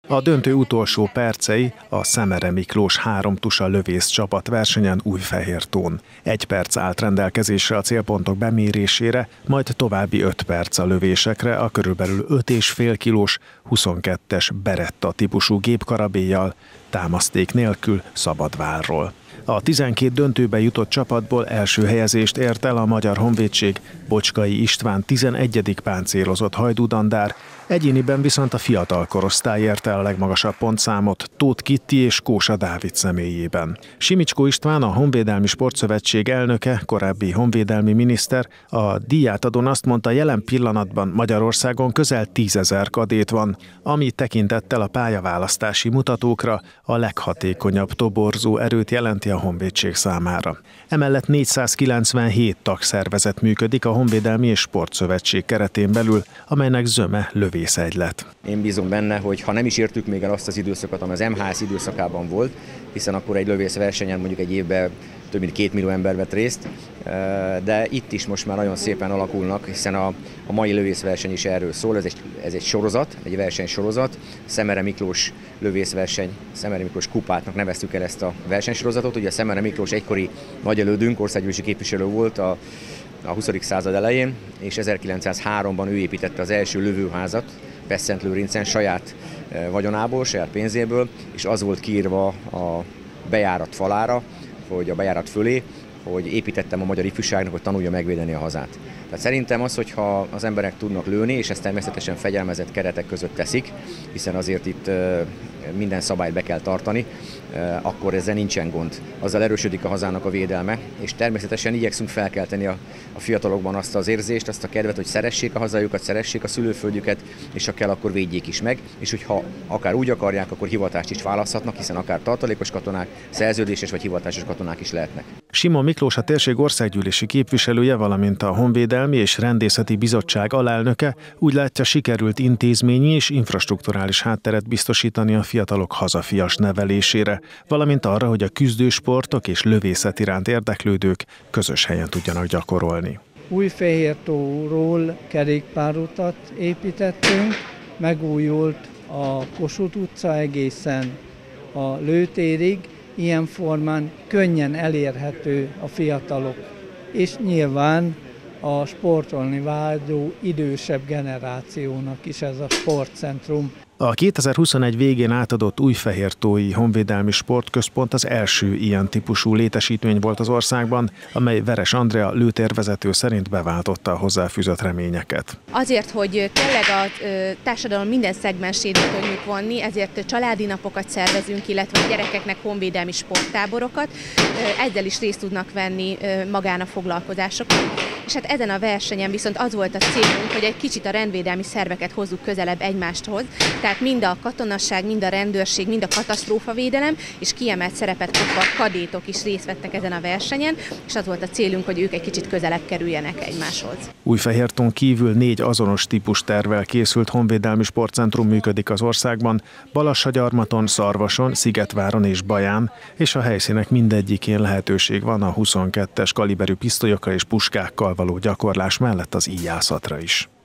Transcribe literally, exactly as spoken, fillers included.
A döntő utolsó percei a Szemere Miklós három tusa lövész csapat versenyen Újfehértón. Egy perc állt rendelkezésre a célpontok bemérésére, majd további öt perc a lövésekre a körülbelül öt és fél kilós huszonkettes Beretta típusú gépkarabélyjal, támaszték nélkül Szabadvárról. A tizenkét döntőbe jutott csapatból első helyezést ért el a Magyar Honvédség, Bocskai István tizenegyedik páncélozott Hajdú-Dandár, egyéniben viszont a fiatal korosztály érte el a legmagasabb pontszámot Tóth Kitti és Kósa Dávid személyében. Simicskó István, a Honvédelmi Sportszövetség elnöke, korábbi honvédelmi miniszter, a díjátadón azt mondta, jelen pillanatban Magyarországon közel tízezer kadét van, ami tekintettel a pályaválasztási mutatókra a leghatékonyabb toborzó erőt jelenti a honvédség számára. Emellett négyszázkilencvenhét tagszervezet működik a Honvédelmi és Sportszövetség keretén belül, amelynek zöme lövészegylet. Én bízom benne, hogy ha nem is értük még el azt az időszakot, ami az em há es időszakában volt, hiszen akkor egy lövészversenyen mondjuk egy évben több mint két millió ember vett részt, de itt is most már nagyon szépen alakulnak, hiszen a, a mai lövészverseny is erről szól, ez egy, ez egy sorozat, egy versenysorozat, Szemere Miklós lövészverseny, Szemere Miklós kupátnak neveztük el ezt a versenysorozatot. Ugye Szemere Miklós egykori nagy elődünk, országgyűlési képviselő volt a, a huszadik század elején, és ezerkilencszázháromban ő építette az első lövőházat Beszent-Lőrincen saját vagyonából, saját pénzéből, és az volt kiírva a bejárat falára, hogy a bejárat fölé, hogy építettem a magyar ifjúságnak, hogy tanulja megvédeni a hazát. Tehát szerintem az, hogyha az emberek tudnak lőni, és ezt természetesen fegyelmezett keretek között teszik, hiszen azért itt minden szabályt be kell tartani, akkor ezzel nincsen gond. Azzal erősödik a hazának a védelme, és természetesen igyekszünk felkelteni a, a fiatalokban azt az érzést, azt a kedvet, hogy szeressék a hazájukat, szeressék a szülőföldjüket, és ha kell, akkor védjék is meg, és hogyha akár úgy akarják, akkor hivatást is választhatnak, hiszen akár tartalékos katonák, szerződéses vagy hivatásos katonák is lehetnek. Simon Miklós, a térség országgyűlési képviselője, valamint a Honvédelmi és Rendészeti Bizottság alelnöke úgy látja, sikerült intézményi és infrastrukturális hátteret biztosítani a fiatalok hazafias nevelésére, valamint arra, hogy a küzdősportok és lövészet iránt érdeklődők közös helyen tudjanak gyakorolni. Újfehértóról kerékpárutat építettünk, megújult a Kossuth utca egészen a lőtérig, ilyen formán könnyen elérhető a fiatalok, és nyilván a sportolni vágyó idősebb generációnak is ez a sportcentrum. A kétezer-huszonegy végén átadott Újfehértói Honvédelmi Sportközpont az első ilyen típusú létesítmény volt az országban, amely Veres Andrea lőtérvezető szerint beváltotta a hozzáfűzött reményeket. Azért, hogy tényleg a társadalom minden szegmensét be tudjuk vonni, ezért családi napokat szervezünk, illetve a gyerekeknek honvédelmi sporttáborokat. Ezzel is részt tudnak venni magán a foglalkozásokon. És hát ezen a versenyen viszont az volt a célunk, hogy egy kicsit a rendvédelmi szerveket hozzuk közelebb egymáshoz, tehát mind a katonasság, mind a rendőrség, mind a katasztrófavédelem, és kiemelt szerepet kapva a kadétok is részt vettek ezen a versenyen, és az volt a célunk, hogy ők egy kicsit közelebb kerüljenek egymáshoz. Újfehértón kívül négy azonos típus tervvel készült honvédelmi sportcentrum működik az országban, Balassagyarmaton, Szarvason, Szigetváron és Baján, és a helyszínek mindegyikén lehetőség van a huszonkettes kaliberű pisztolyokra és puskákkal való gyakorlás mellett az íjászatra is.